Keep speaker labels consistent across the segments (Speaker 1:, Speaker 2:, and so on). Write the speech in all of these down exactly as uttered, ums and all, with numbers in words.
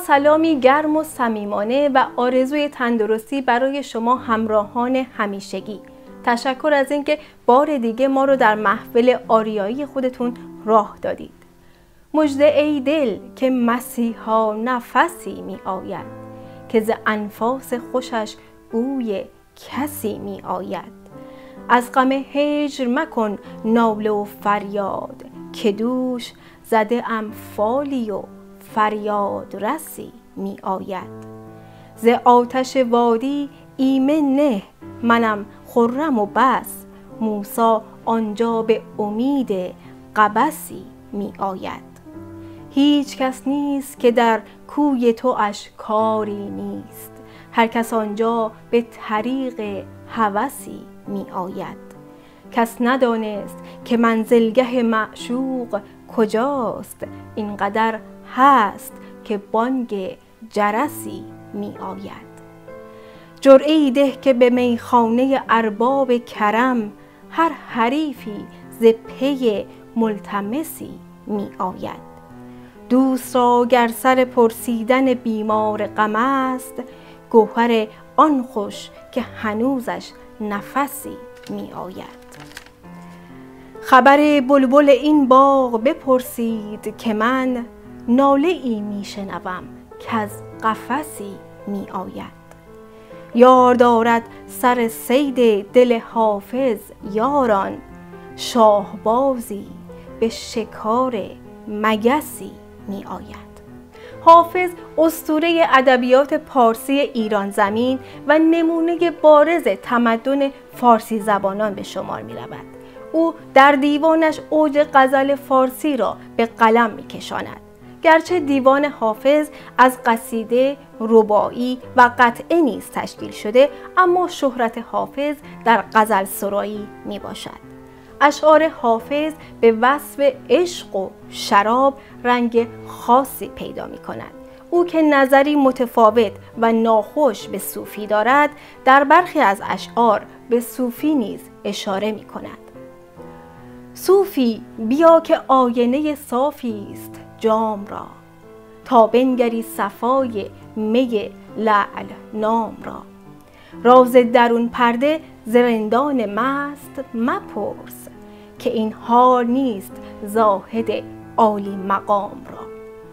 Speaker 1: سلامی گرم و صمیمانه و آرزوی تندرستی برای شما همراهان همیشگی. تشکر از اینکه بار دیگه ما رو در محفل آریایی خودتون راه دادید. مژده ای دل که مسیحا نفسی می آید، که ز انفاس خوشش بوی کسی می آید. از غم هجر مکن ناله و فریاد، که دوش زده ام فالی و فریاد رسی می آید. ز آتش وادی ایمن نه، منم خرم و بس، موسی آنجا به امید قبسی می آید. هیچ کس نیست که در کوی تو اش کاری نیست، هر کس آنجا به طریق هوسی می آید. کس ندانست که منزلگه معشوق کجاست، اینقدر هست که بانگ جرسی می آید. جرعه‌ای ده که به میخانه ارباب کرم، هر حریفی ز پی ملتمسی می آید. دوست را گر سر پرسیدن بیمار غم است، گوهر آن خوش که هنوزش نفسی می آید. خبر بلبل این باغ بپرسید که من، ناله ای می شنوم که از قفسی می آید. یار دارد سر صید دل حافظ یاران، شاهبازی به شکار مگسی می آید. حافظ اسطوره ادبیات پارسی ایران زمین و نمونه بارز تمدن فارسی زبانان به شمار می رود. او در دیوانش اوج غزل فارسی را به قلم می کشاند. گرچه دیوان حافظ از قصیده، رباعی و قطعه نیز تشکیل شده، اما شهرت حافظ در غزل سرایی می باشد. اشعار حافظ به وصف عشق و شراب رنگ خاصی پیدا می کند. او که نظری متفاوت و ناخوش به صوفی دارد، در برخی از اشعار به صوفی نیز اشاره می کند. صوفی بیا که آینه صافی است جام را، تا بنگری صفای می لعل نام را. راز درون پرده ز رندان مست مپرس، که این حال نیست زاهد عالی مقام را.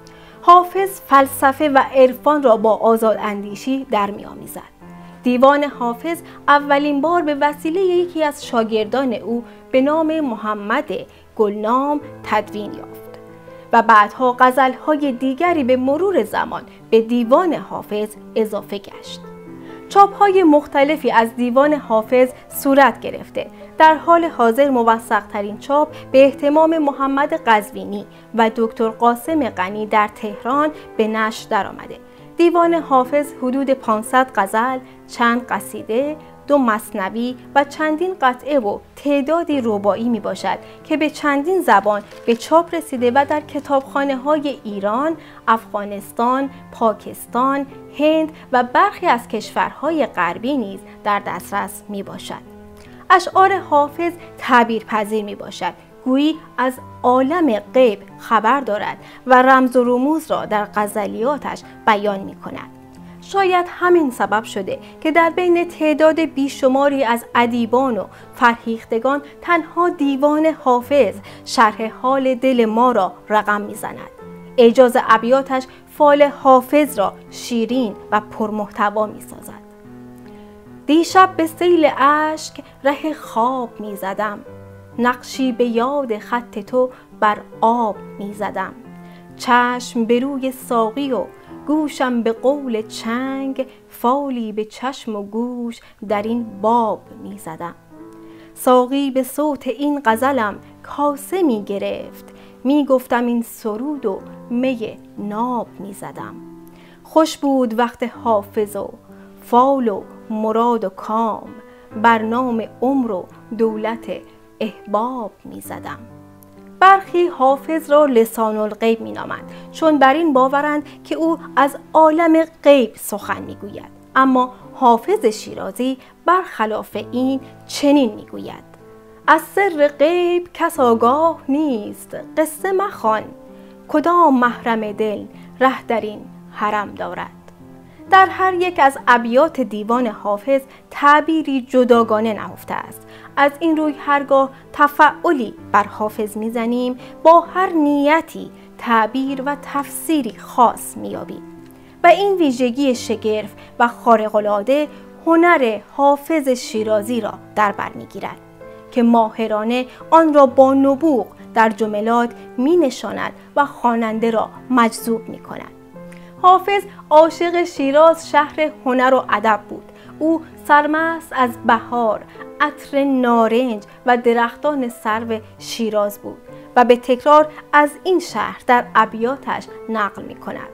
Speaker 1: حافظ فلسفه و عرفان را با آزاداندیشی در می آمیزد. دیوان حافظ اولین بار به وسیله یکی از شاگردان او به نام محمد گلنام تدوین یافت و بعدها غزل‌های دیگری به مرور زمان به دیوان حافظ اضافه گشت. چاپ‌های مختلفی از دیوان حافظ صورت گرفته. در حال حاضر موثق‌ترین چاپ به اهتمام محمد قزوینی و دکتر قاسم غنی در تهران به نشر درآمده. دیوان حافظ حدود پانصد غزل، چند قصیده، دو مثنوی و چندین قطعه و تعدادی رباعی می باشد که به چندین زبان به چاپ رسیده و در کتابخانه‌های ایران، افغانستان، پاکستان، هند و برخی از کشورهای غربی نیز در دسترس می باشد. اشعار حافظ تعبیرپذیر می باشد، گویی از عالم غیب خبر دارد و رمز و رموز را در غزلیاتش بیان می کند. شاید همین سبب شده که در بین تعداد بیشماری از ادیبان و فرهیختگان تنها دیوان حافظ شرح حال دل ما را رقم میزند. اعجاز ابیاتش فال حافظ را شیرین و پرمحتوا میسازد. دیشب به سیل اشک ره خواب میزدم، نقشی به یاد خط تو بر آب میزدم. چشم به روی ساقی و گوشم به قول چنگ، فالی به چشم و گوش در این باب می زدم. ساقی به صوت این غزلم کاسه می گرفت، می گفتم این سرود و می ناب می زدم. خوش بود وقت حافظ و فال و مراد و کام، بر نام عمر و دولت احباب می زدم. برخی حافظ را لسان الغیب می نامند، چون بر این باورند که او از عالم غیب سخن می گوید. اما حافظ شیرازی برخلاف این چنین می گوید: از سر غیب کس آگاه نیست، قصه مخوان، کدام محرم دل ره در این حرم دارد. در هر یک از ابیات دیوان حافظ تعبیری جداگانه نهفته است. از این روی هرگاه تفعلی بر حافظ میزنیم با هر نیتی تعبیر و تفسیری خاص میابیم و این ویژگی شگرف و خارق‌العاده هنر حافظ شیرازی را در بر میگیرد که ماهرانه آن را با نبوغ در جملات می نشاند و خواننده را مجذوب می کند. حافظ عاشق شیراز شهر هنر و ادب بود. او سرمست از بهار، عطر نارنج و درختان سرو شیراز بود و به تکرار از این شهر در ابیاتش نقل می کند.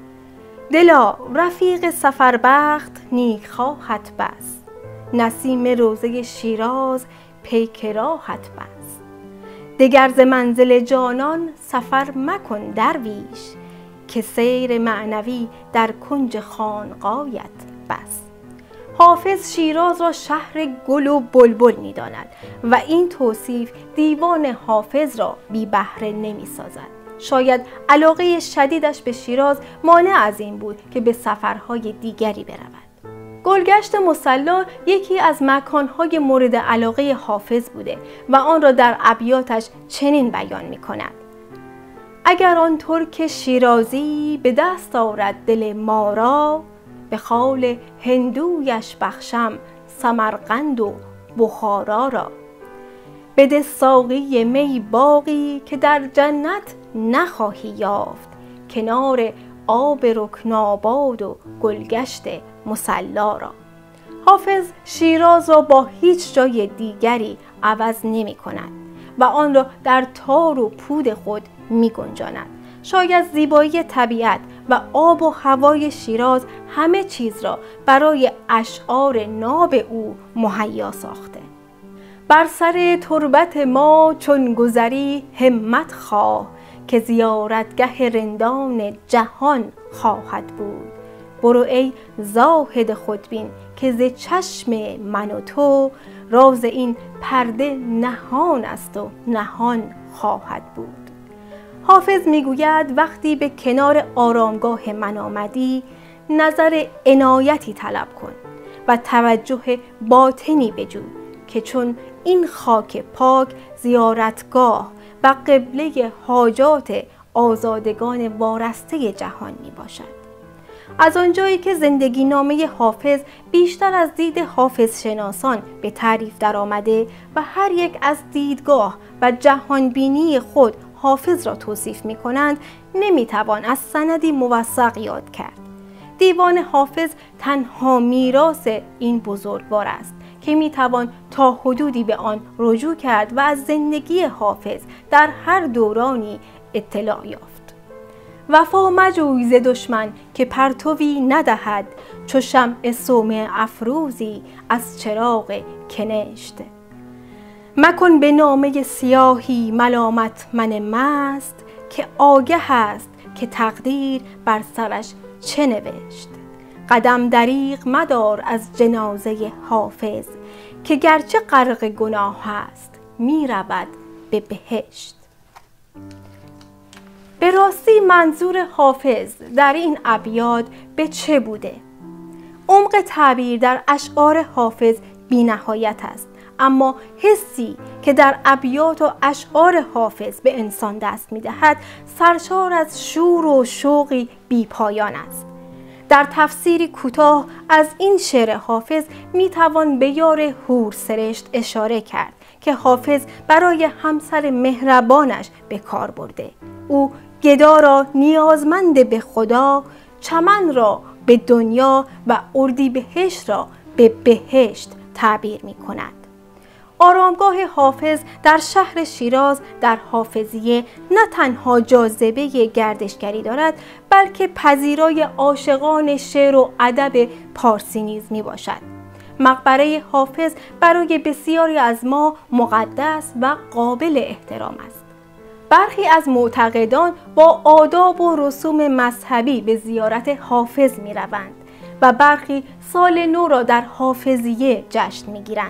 Speaker 1: دلا رفیق سفربخت نیک خواهت بس، نسیم روضه شیراز پیک راحت بس. دگر ز منزل جانان سفر مکن درویش، که سیر معنوی در کنج خانقایت بس. حافظ شیراز را شهر گل و بلبل می داند و این توصیف دیوان حافظ را بی بهره نمی سازد. شاید علاقه شدیدش به شیراز مانع از این بود که به سفرهای دیگری برود. گلگشت مصلی یکی از مکانهای مورد علاقه حافظ بوده و آن را در ابیاتش چنین بیان می کند: اگر آن ترک شیرازی به دست آورد دل ما را، به خال هندویش بخشم سمرقند و بخارا را. بده ساقی می باقی که در جنت نخواهی یافت، کنار آب رکناباد و گلگشت مصلی را. حافظ شیراز را با هیچ جای دیگری عوض نمی کند و آن را در تار و پود خود می گنجاند. شاید زیبایی طبیعت و آب و هوای شیراز همه چیز را برای اشعار ناب او مهیا ساخته. بر سر تربت ما چون گذری همت خواه، که زیارتگه رندان جهان خواهد بود. برو ای زاهد خودبین که ز چشم من و تو، راز این پرده نهان است و نهان خواهد بود. حافظ میگوید وقتی به کنار آرامگاه من آمدی، نظر عنایتی طلب کن و توجه باطنی بجوی که چون این خاک پاک زیارتگاه و قبله حاجات آزادگان وارسته جهان می باشد. از آنجایی که زندگی نامه حافظ بیشتر از دید حافظ شناسان به تعریف در آمده و هر یک از دیدگاه و جهانبینی خود حافظ را توصیف می کنند، نمی توان از سندی موثق یاد کرد. دیوان حافظ تنها میراث این بزرگوار است که می توان تا حدودی به آن رجوع کرد و از زندگی حافظ در هر دورانی اطلاع یافت. وفا مجوی ز دشمن که پرتوی ندهد، چو شمع صومعه افروزی از چراغ کنشت. مکن به نامه سیاهی ملامت من مست، که آگه است که تقدیر بر سرش چه نوشت. قدم دریغ مدار از جنازه حافظ، که گرچه غرق گناه است می رود به بهشت. به راستی منظور حافظ در این ابیات به چه بوده؟ عمق تعبیر در اشعار حافظ بی نهایت است، اما حسی که در ابیات و اشعار حافظ به انسان دست می دهد سرشار از شور و شوقی بی پایان است. در تفسیری کوتاه از این شعر حافظ می توان به یار هور سرشت اشاره کرد که حافظ برای همسر مهربانش به کار برده. او گدا را نیازمند به خدا، چمن را به دنیا و اردیبهشت را به بهشت تعبیر می کند. آرامگاه حافظ در شهر شیراز در حافظیه نه تنها جاذبه گردشگری دارد، بلکه پذیرای عاشقان شعر و ادب پارسی نیز می باشد. مقبره حافظ برای بسیاری از ما مقدس و قابل احترام است. برخی از معتقدان با آداب و رسوم مذهبی به زیارت حافظ می روند و برخی سال نو را در حافظیه جشن می گیرند.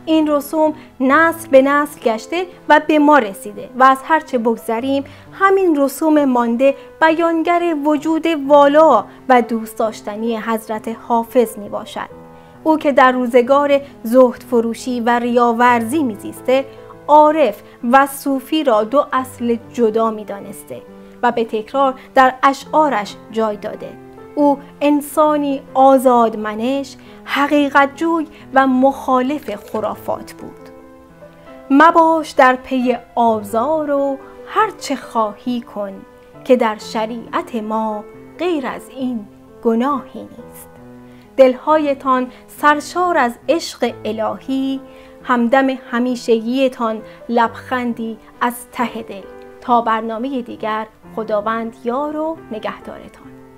Speaker 1: این رسوم نسل به نسل گشته و به ما رسیده و از هرچه بگذریم همین رسوم مانده بیانگر وجود والا و دوست داشتنی حضرت حافظ می باشد. او که در روزگار زهد فروشی و ریاورزی می زیسته، عارف و صوفی را دو اصل جدا می دانسته و به تکرار در اشعارش جای داده. او انسانی آزادمنش، حقیقت جوی و مخالف خرافات بود. مباش در پی آزار و هر چه خواهی کن، که در شریعت ما غیر از این گناهی نیست. دلهایتان سرشار از عشق الهی، همدم همیشگیتان لبخندی از ته دل. تا برنامه دیگر، خداوند یار و نگهدارتان.